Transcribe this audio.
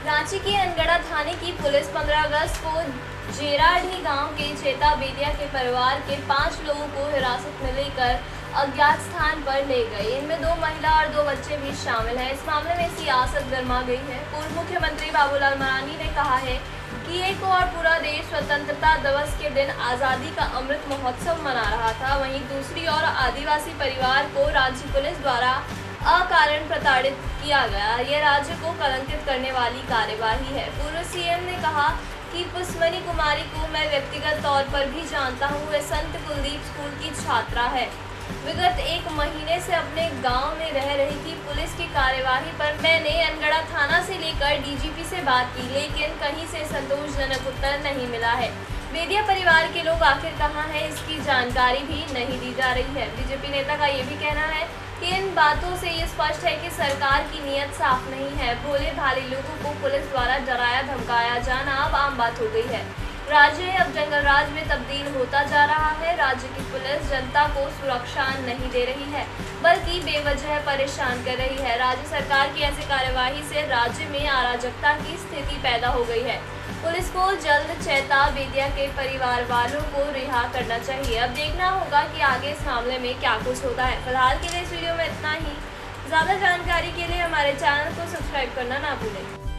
रांची के अनगढ़ा थाने की पुलिस 15 अगस्त को जेराढी गांव के चेता बेदिया के परिवार के 5 लोगों को हिरासत में लेकर अज्ञात स्थान पर ले गई। इनमें 2 महिला और 2 बच्चे भी शामिल हैं। इस मामले में सियासत गर्मा गई है। पूर्व मुख्यमंत्री बाबूलाल मरांडी ने कहा है कि एक और पूरा देश स्वतंत्रता दिवस के दिन आज़ादी का अमृत महोत्सव मना रहा था, वहीं दूसरी ओर आदिवासी परिवार को रांची पुलिस द्वारा अकारण प्रताड़ित किया गया। यह राज्य को कलंकित करने वाली कार्यवाही है। पूर्व सीएम ने कहा कि पुष्पमणि कुमारी को मैं व्यक्तिगत तौर पर भी जानता हूँ। वह संत कुलदीप स्कूल की छात्रा है। विगत 1 महीने से अपने गांव में रह रही थी। पुलिस की कार्यवाही पर मैंने अनगढ़ा थाना से लेकर डीजीपी से बात की, लेकिन कहीं से संतोषजनक उत्तर नहीं मिला है। बेदिया परिवार के लोग आखिर कहाँ हैं, इसकी जानकारी भी नहीं दी जा रही है। बीजेपी नेता का ये भी कहना है कि इन बातों से ये स्पष्ट है कि सरकार की नीयत साफ नहीं है। भोले भाले लोगों को पुलिस द्वारा डराया धमकाया जाना अब आम बात हो गई है। राज्य अब जंगल राज में तब्दील होता जा रहा है। राज्य की पुलिस जनता को सुरक्षा नहीं दे रही है, बल्कि बेवजह परेशान कर रही है। राज्य सरकार की ऐसी कार्यवाही से राज्य में अराजकता की स्थिति पैदा हो गई है। पुलिस को जल्द चेता बेदिया के परिवार वालों को रिहा करना चाहिए। अब देखना होगा कि आगे इस मामले में क्या कुछ होता है। फिलहाल के लिए इस वीडियो में इतना ही। ज़्यादा जानकारी के लिए हमारे चैनल को सब्सक्राइब करना ना भूलें।